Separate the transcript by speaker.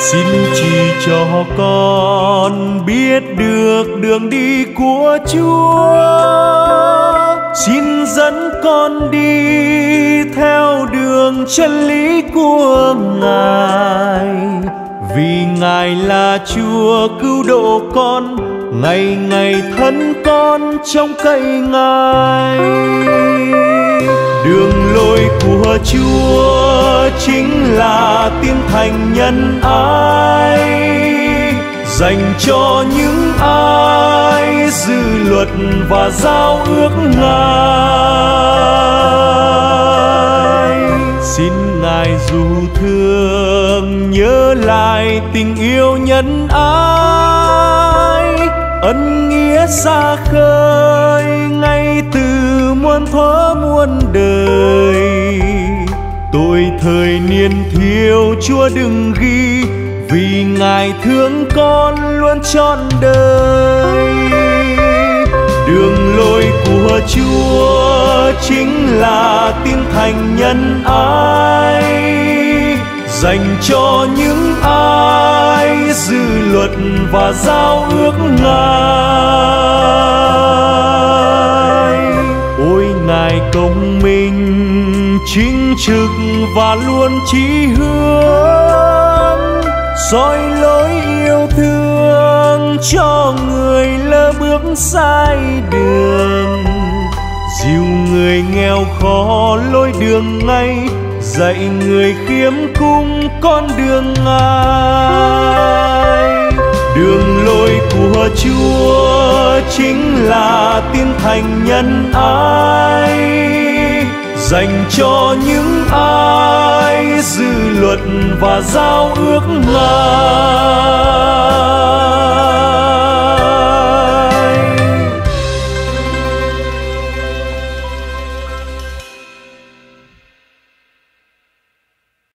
Speaker 1: Xin chỉ cho con biết được đường đi của Chúa. Xin dẫn con đi theo đường chân lý của Ngài. Vì Ngài là Chúa cứu độ con, ngày ngày thân con trong cậy Ngài. Đường lối của Chúa chính là tiên thành nhân ái, dành cho những ai giữ luật và giao ước Ngài. Xin Ngài dù thương nhớ lại tình yêu nhân ái, ân nghĩa xa khơi ngay từ muôn thuở muôn đời. Tuổi thời niên thiếu Chúa đừng ghi, vì Ngài thương con luôn trọn đời. Đường lối của Chúa chính là tiên thành nhân ái, dành cho những ai giữ luật và giao ước Ngài. Ôi Ngài công minh chính trực và luôn chí hướng, soi lối yêu thương cho người lỡ bước sai đường. Dìu người nghèo khó lối đường ngay, dạy người khiêm cung con đường Ngài. Đường lối của Chúa chính là tiên thành nhân ái, dành cho những ai giữ luật và giao ước Ngài.